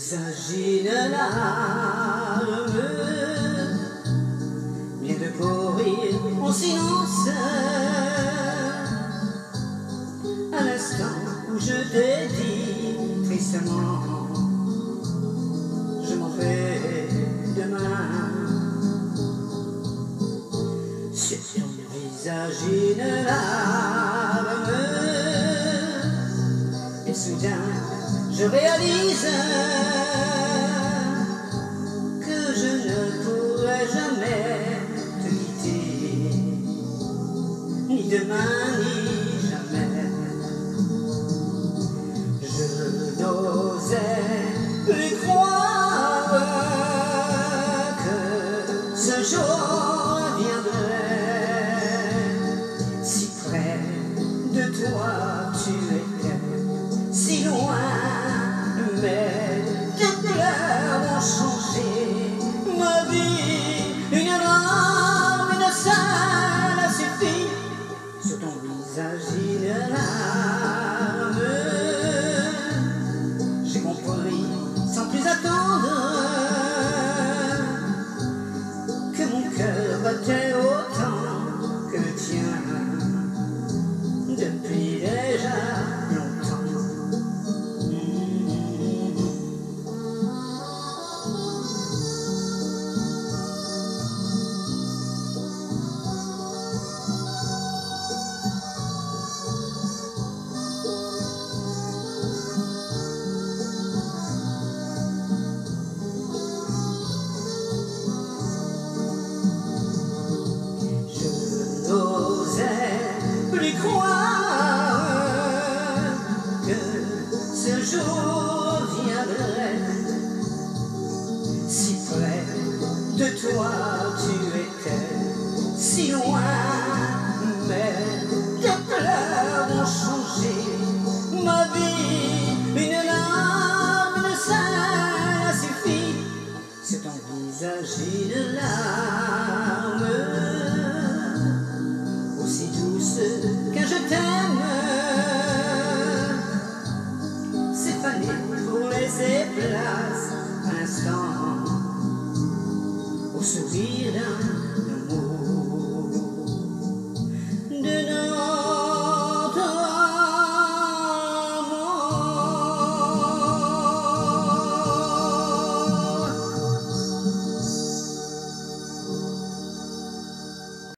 visage une larme vient de courir en silence à l'instant où je t'ai dit tristement je m'en vais demain. Sur ton visage une larme et soudain je réalise que je ne pourrai jamais te quitter, ni demain ni jamais. Je n'osais plus croire que ce jour viendrait. Si près de toi tu étais, si loin, mais tes pleurs ont changé ma vie. Une larme, une seule a suffi sur ton visage.